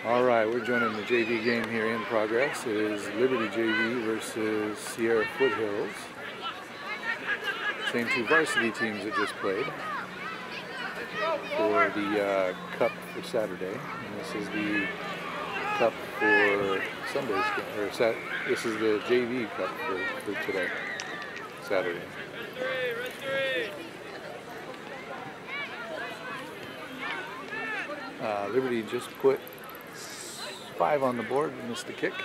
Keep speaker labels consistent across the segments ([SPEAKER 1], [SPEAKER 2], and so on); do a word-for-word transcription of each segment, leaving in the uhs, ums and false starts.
[SPEAKER 1] All right, we're joining the J V game here in progress. It is Liberty J V versus Sierra Foothills. Same two varsity teams that just played for the uh, Cup for Saturday. And this is the Cup for Sunday's game, or sat this is the J V Cup for, for today, Saturday. Uh, Liberty just put five on the board, missed the kick.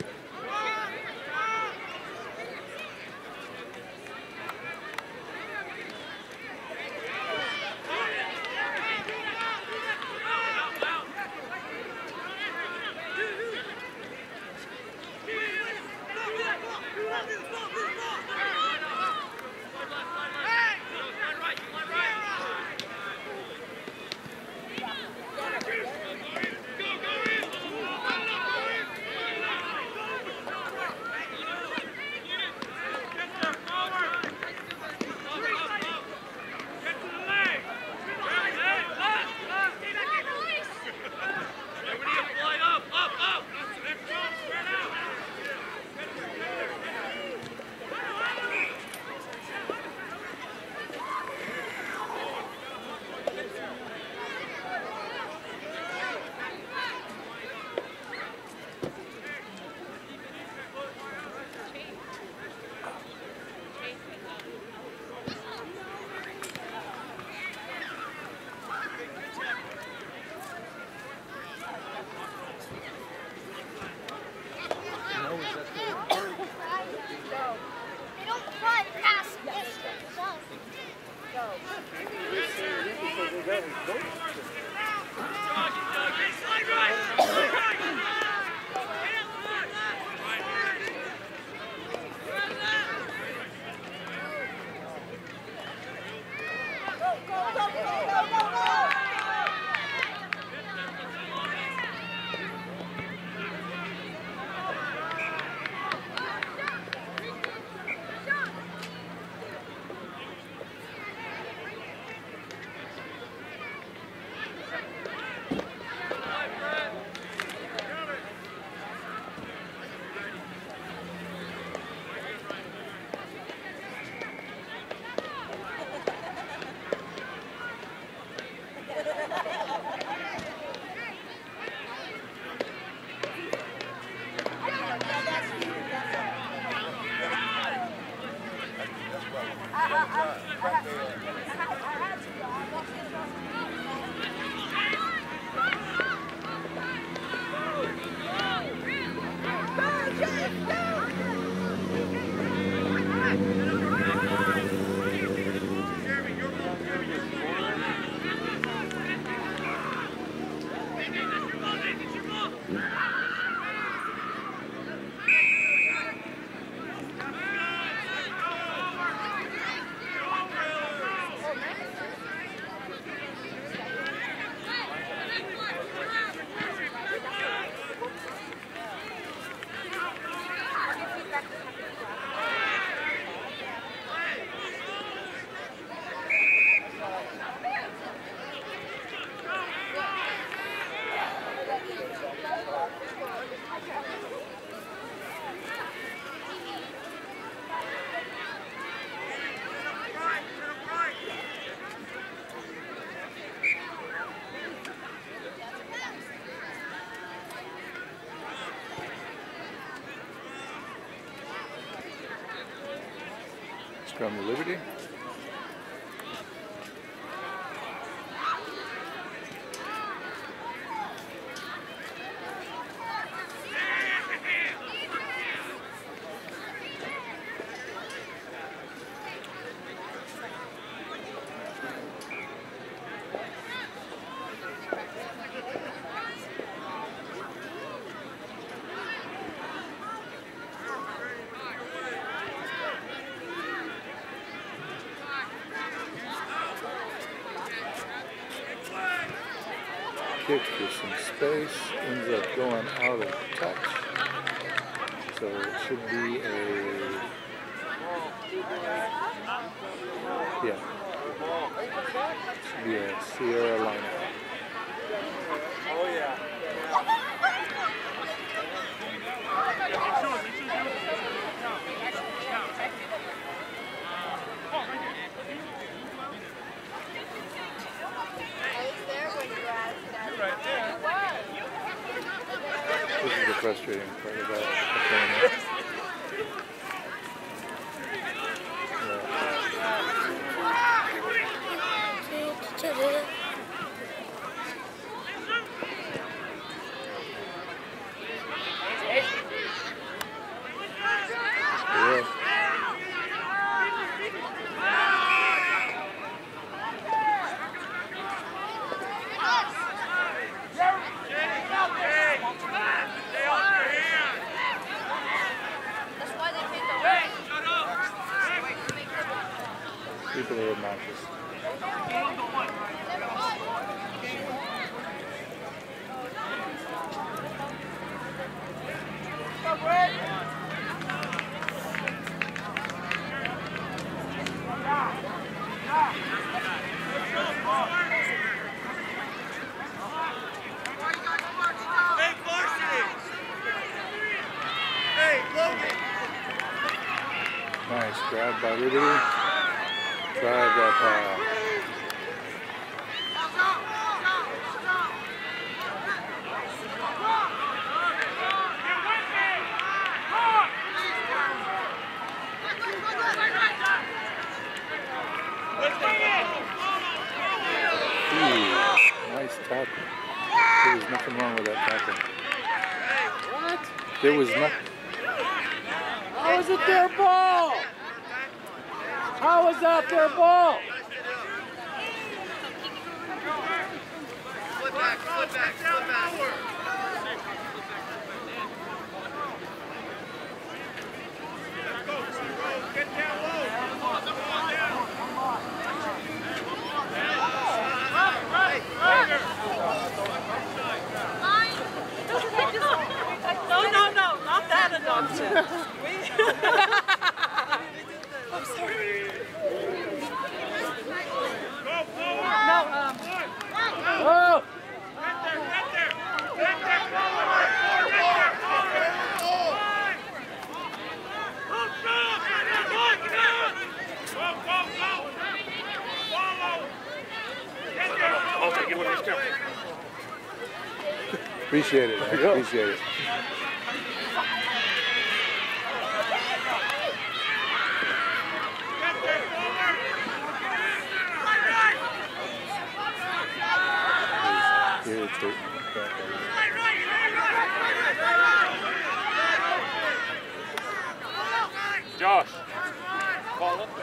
[SPEAKER 1] From the Liberty. Kick for some space, ends up going out of touch, so it should be a, yeah, should be a Sierra lineup. Oh yeah. This is the frustrating part about the tournament. People are obnoxious. Nice grab by Liberty. Drive that pile. Ooh, nice tackle. There was nothing wrong with that tackle.
[SPEAKER 2] What?
[SPEAKER 1] There was nothing.
[SPEAKER 2] How is it their ball? How is that their ball?
[SPEAKER 3] Flip back, flip back, flip back. Get down low.
[SPEAKER 4] No, no, no, not that adoption. I'm sorry.
[SPEAKER 3] Go forward.
[SPEAKER 4] No, um.
[SPEAKER 2] Oh!
[SPEAKER 3] Get there, get there. Get there, forward. Get there, forward. Go, go, go. Follow. Get there, forward. Okay, get one of these careful.
[SPEAKER 1] Appreciate it. I appreciate it. Irritating.
[SPEAKER 3] Josh. Ball up.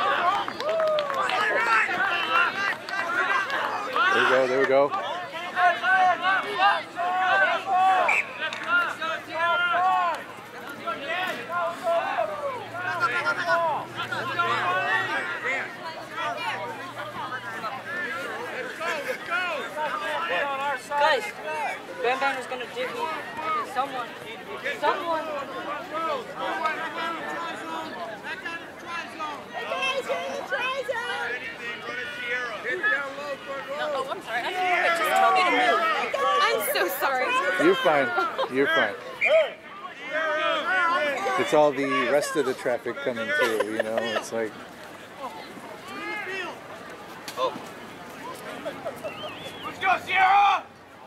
[SPEAKER 1] There we go, there we go.
[SPEAKER 4] Guys, Bam Bam is gonna dig me. Someone. Someone. No, oh, I'm sorry. I don't know. It just told me to move. I'm so sorry.
[SPEAKER 1] You're fine. You're fine. It's all the rest of the traffic coming through, you know? It's like...
[SPEAKER 3] Oh. Let's go, Sierra!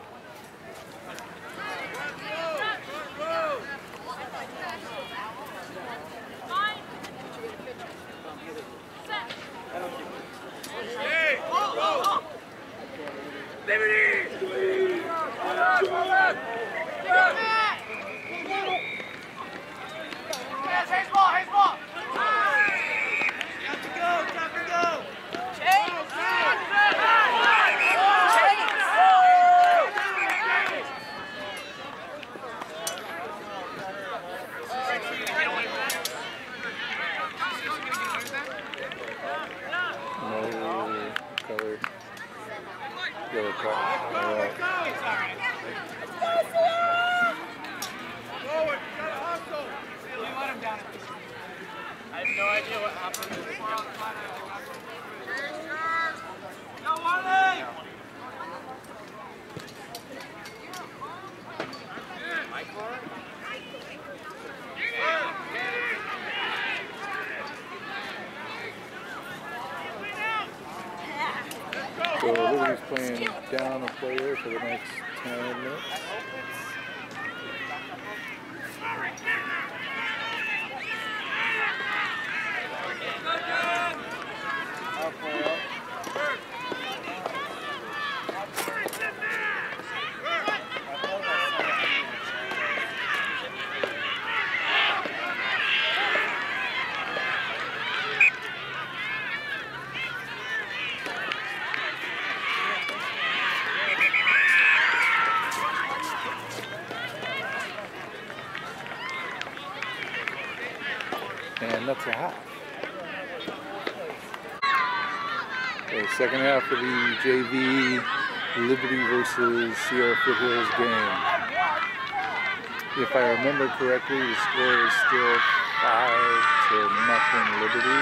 [SPEAKER 3] Hey! Liberty! Yes, Hayes ball, Hayes ball! Got to go, got to go! Chase!
[SPEAKER 1] No color. Yellow card. All right.
[SPEAKER 3] Forward, you gotta hustle! We let him down. I have no idea what happened. Go, Wally! My car?
[SPEAKER 1] So Liberty's playing down a player for the next ten minutes. And that's a half. Okay, second half of the J V Liberty versus Sierra Foothills game. If I remember correctly, the score is still five to nothing Liberty.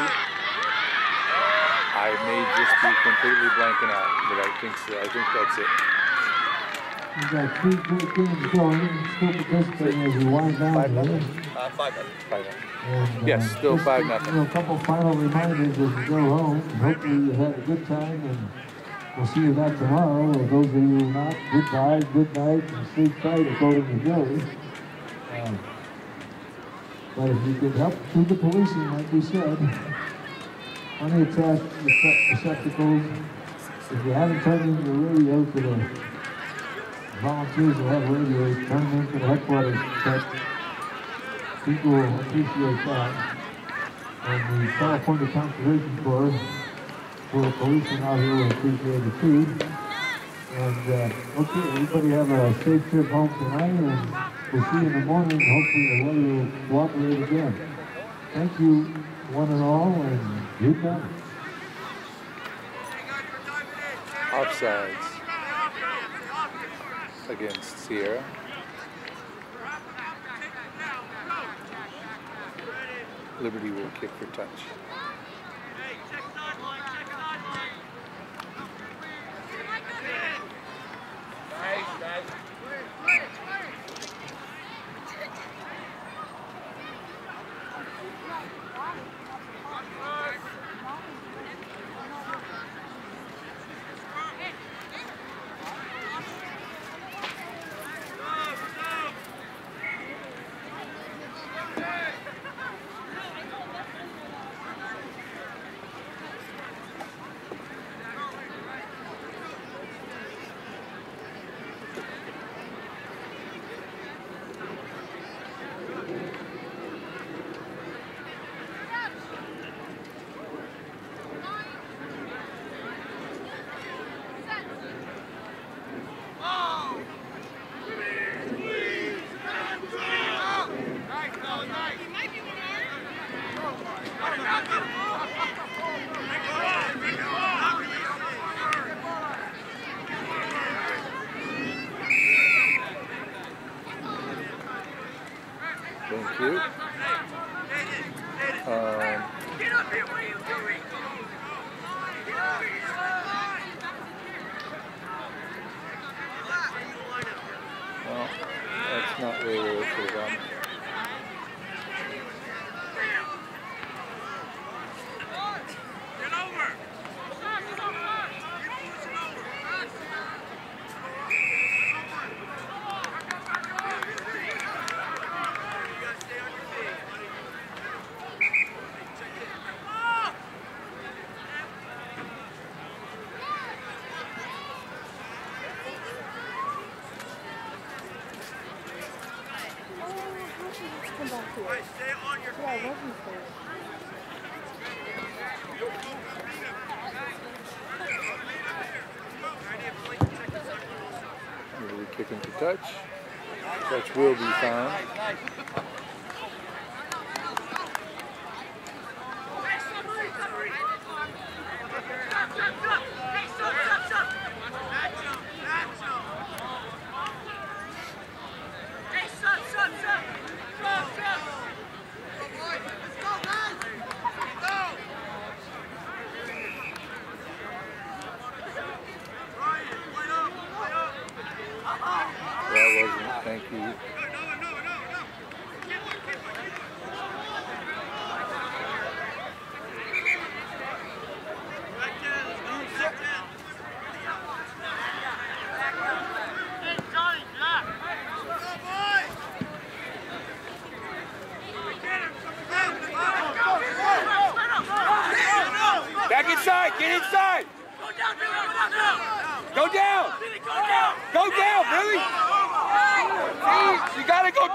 [SPEAKER 1] I may just be completely blanking out, but I think so. I think that's it.
[SPEAKER 5] We've got three great games going, still participating as we wind down.
[SPEAKER 1] Five nothing?
[SPEAKER 3] Uh, five nothing.
[SPEAKER 1] Five nothing.
[SPEAKER 5] And,
[SPEAKER 1] Yes,
[SPEAKER 5] uh,
[SPEAKER 1] still
[SPEAKER 5] just
[SPEAKER 1] five
[SPEAKER 5] a,
[SPEAKER 1] nothing.
[SPEAKER 5] You know, a couple final reminders as we go home. Hopefully you had a good time, and we'll see you back tomorrow. Or those of you who not, goodbye, good night, and sleep tight according to Joey. Um, but if you could help through the policing, like we said, plenty of trash receptacles. If you haven't turned in your radio to the volunteers that have radios, turn them into the headquarters set. People appreciate that. And the California Conservation Corps, for the policemen out here, will appreciate it too. And uh, okay, everybody have a safe trip home tonight, and we'll see you in the morning. Hopefully the weather will cooperate again. Thank you, one and all, and good night.
[SPEAKER 1] Offsides against Sierra. Liberty will kick for touch. Thank you. Um, well, that's not really where it should have gone. Really kicking to touch. Touch will be found. That wasn't, thank you.
[SPEAKER 3] go!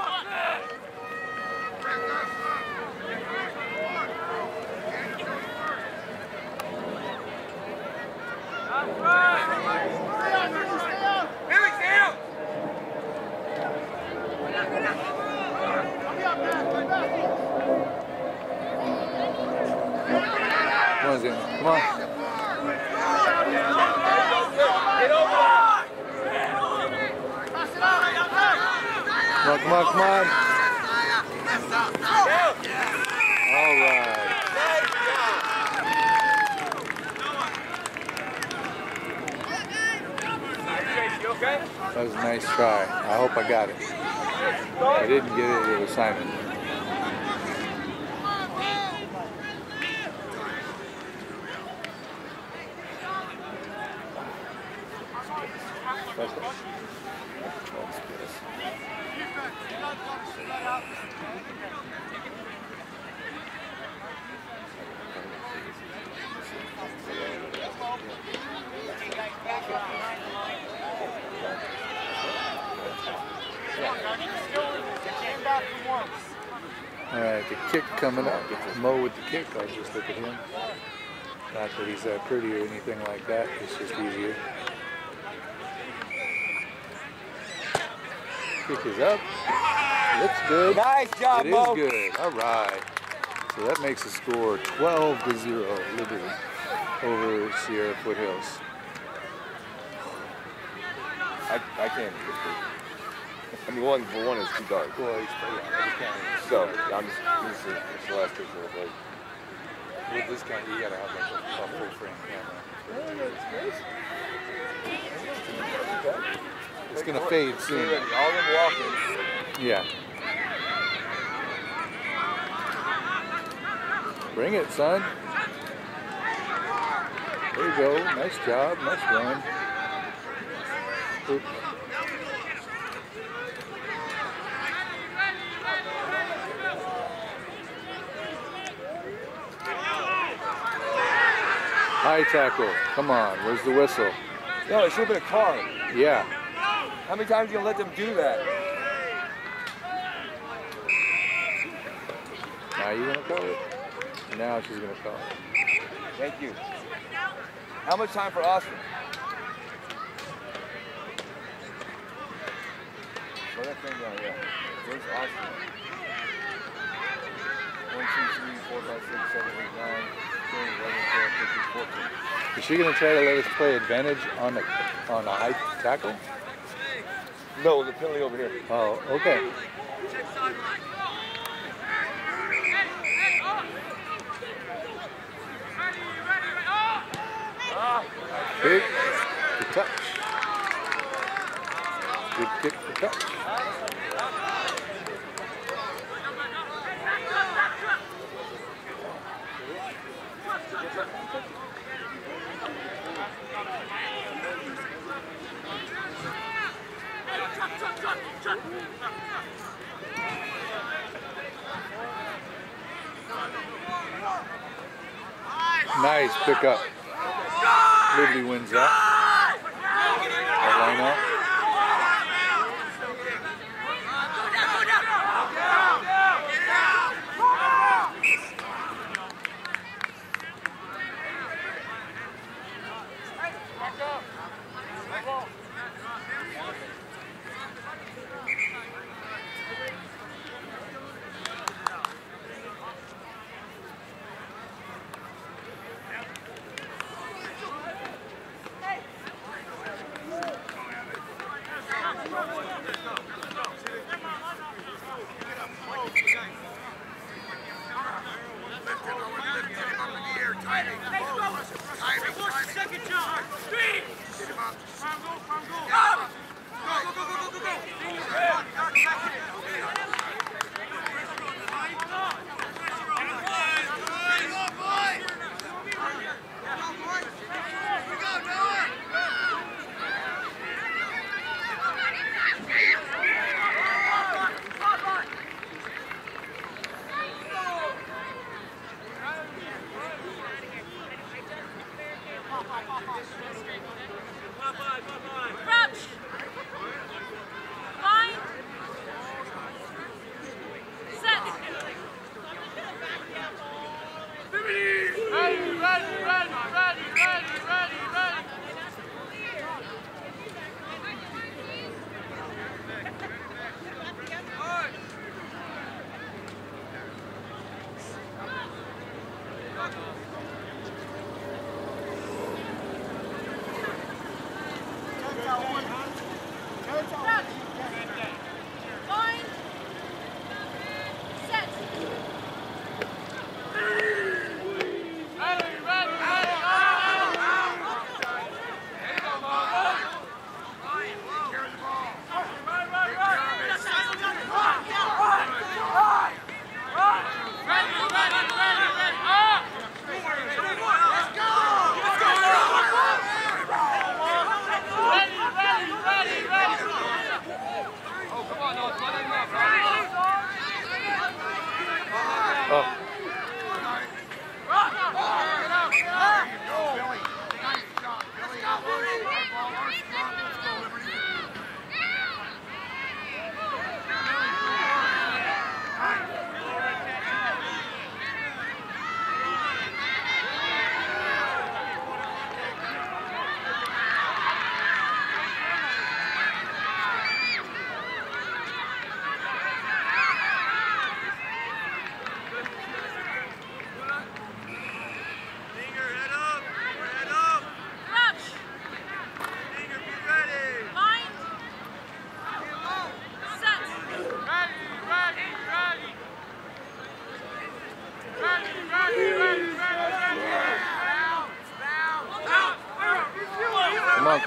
[SPEAKER 1] Come on, Zane. Come on. Come on, come on, come on. All right. That was a nice try. I hope I got it. If I didn't get it, it was Simon. That's it. That's good. All right, the kick coming up. Mo with the kick. I'll just look at him. Not that he's that pretty or anything like that. It's just easier. Kick is up. Looks good.
[SPEAKER 3] Nice job,
[SPEAKER 1] It
[SPEAKER 3] Mo.
[SPEAKER 1] is good. All right. So that makes the score twelve to zero. Liberty over Sierra Foothills.
[SPEAKER 3] I, I can't. I mean, one for one is too dark.
[SPEAKER 1] Well, he's yeah,
[SPEAKER 3] So, I'm just, this is it's the last picture of like.
[SPEAKER 1] with this kind, you gotta have like a, a full frame camera. It's gonna fade soon.
[SPEAKER 3] All them walking.
[SPEAKER 1] Yeah. Bring it, son. There you go. Nice job. Nice run. Oops. High tackle. Come on. Where's the whistle?
[SPEAKER 3] No, it should have been a card.
[SPEAKER 1] Yeah.
[SPEAKER 3] How many times are you gonna let them do that?
[SPEAKER 1] Now you gonna call it? Now she's gonna call it.
[SPEAKER 3] Thank you. How much time for Austin? Slow that thing down, yeah. Where's Austin? One, two, three, four, five, six, seven, eight, nine, ten, eleven, twelve, thirteen, fourteen.
[SPEAKER 1] Is she gonna try to let us play advantage on the on the high tackle?
[SPEAKER 3] No, the penalty over here.
[SPEAKER 1] Oh, okay. Kick for touch. Good kick for touch. Nice pickup. Liberty wins that. That line up.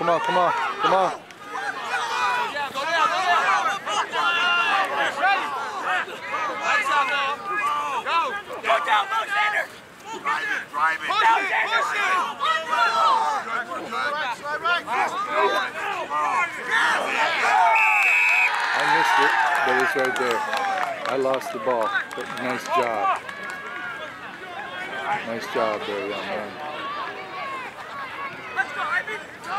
[SPEAKER 1] come on, come on, come on. I missed it, but it's right there. I lost the ball, but nice job. Nice job there, young man.
[SPEAKER 3] Let's go, Ivy! Go!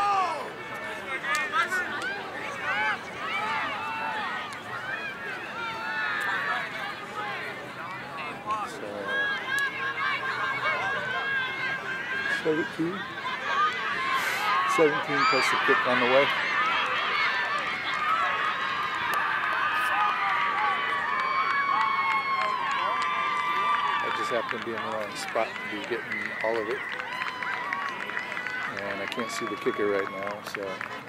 [SPEAKER 1] So, seventeen. seventeen plus the kick on the way. I just happen to be in the wrong spot to be getting all of it. And I can't see the kicker right now, so.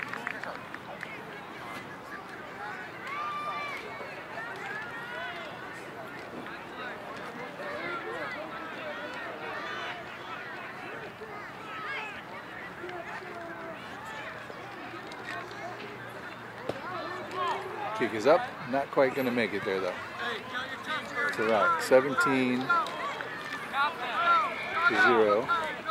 [SPEAKER 1] Kick is up, not quite going to make it there though. It's around seventeen to zero.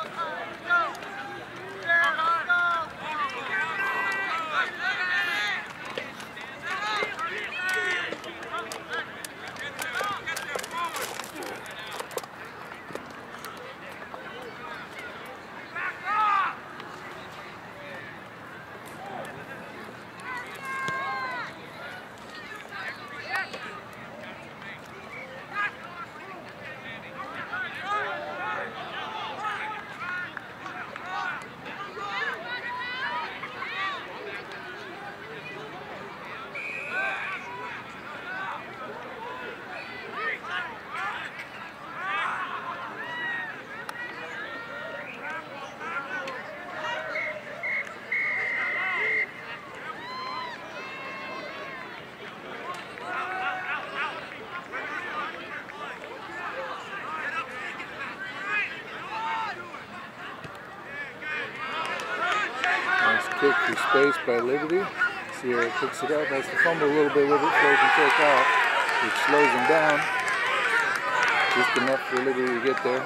[SPEAKER 1] Kick through space by Liberty. Sierra picks it up, has to fumble a little bit with it, throws and take off, which slows him down. Just enough for Liberty to get there.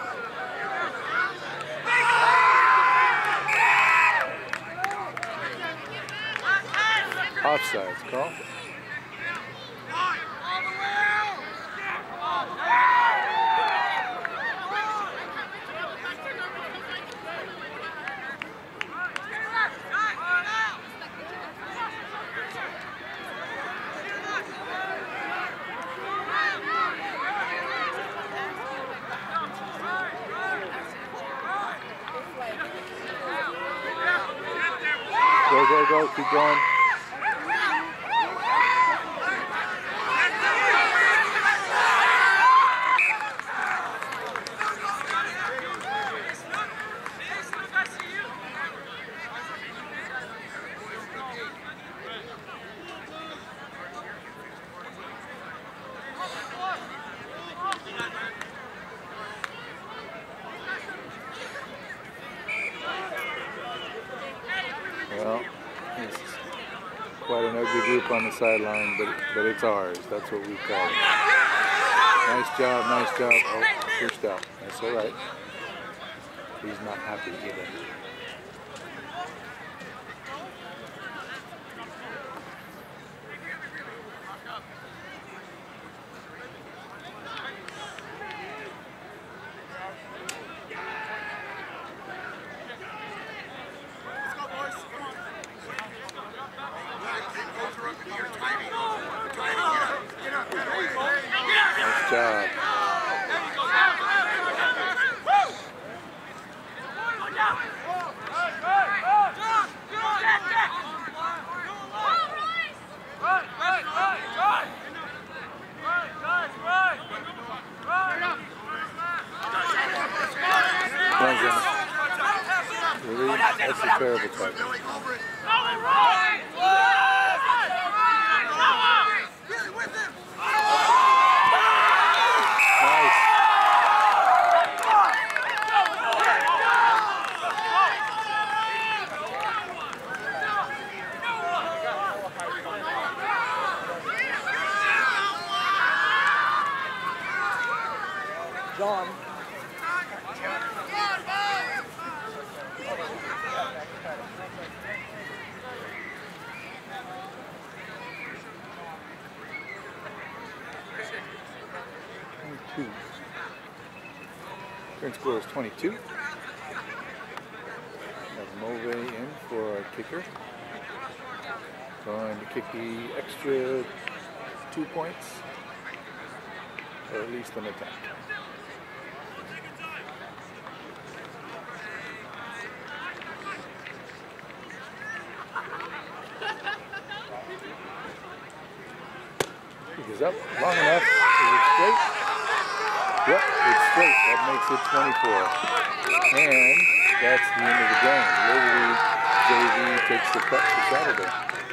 [SPEAKER 1] Offsides call. Go, go, go, keep going. Well, it's quite an ugly group on the sideline, but but it's ours. That's what we call it. Nice job, nice job. Oh, first out. That's all right. He's not happy either. Nice job. Really? That's a terrible tackle.
[SPEAKER 2] John.
[SPEAKER 1] twenty-two. Current score is twenty-two. Have Move in for our kicker. Going to kick the extra two points, or at least an attack. Kick is up long enough. Is it straight? Yep, it's straight. That makes it twenty-four. And that's the end of the game. Liberty J V takes the cut for Saturday.